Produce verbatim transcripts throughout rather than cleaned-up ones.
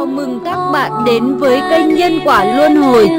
mừng các bạn đến với kênh Nhân Quả Luân Hồi.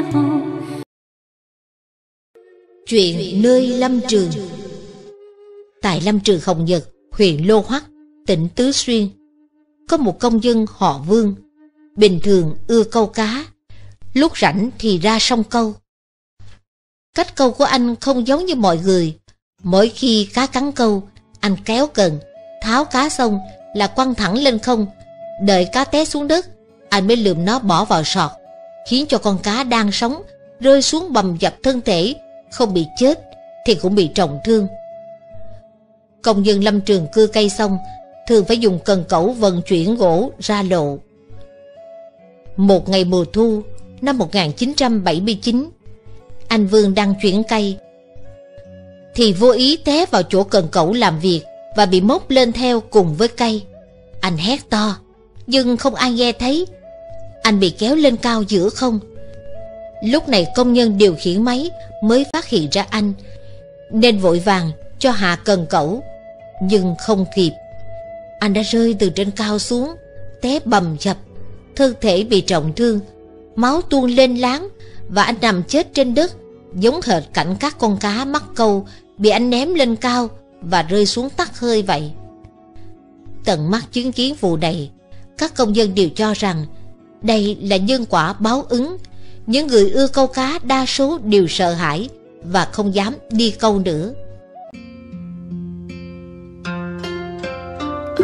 Chuyện nơi lâm trường. Tại lâm trường Hồng Nhật, huyện Lô Hoắc, tỉnh Tứ Xuyên, có một công dân họ Vương, bình thường ưa câu cá, lúc rảnh thì ra sông câu. Cách câu của anh không giống như mọi người. Mỗi khi cá cắn câu, anh kéo cần, tháo cá xong là quăng thẳng lên không, đợi cá té xuống đất, anh mới lượm nó bỏ vào sọt, khiến cho con cá đang sống rơi xuống bầm dập thân thể, không bị chết thì cũng bị trọng thương. Công nhân lâm trường cưa cây xong thường phải dùng cần cẩu vận chuyển gỗ ra lộ. Một ngày mùa thu năm một nghìn chín trăm bảy mươi chín, anh Vương đang chuyển cây thì vô ý té vào chỗ cần cẩu làm việc và bị móc lên theo cùng với cây. Anh hét to nhưng không ai nghe thấy. Anh bị kéo lên cao giữa không. Lúc này công nhân điều khiển máy mới phát hiện ra anh, nên vội vàng cho hạ cần cẩu, nhưng không kịp. Anh đã rơi từ trên cao xuống, té bầm dập, thân thể bị trọng thương, máu tuôn lên láng, và anh nằm chết trên đất, giống hệt cảnh các con cá mắc câu bị anh ném lên cao và rơi xuống tắt hơi vậy. Tận mắt chứng kiến vụ này, các công dân đều cho rằng đây là nhân quả báo ứng. Những người ưa câu cá đa số đều sợ hãi và không dám đi câu nữa.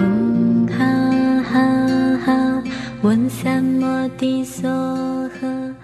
ha ha ha, 问三摩地梭诃。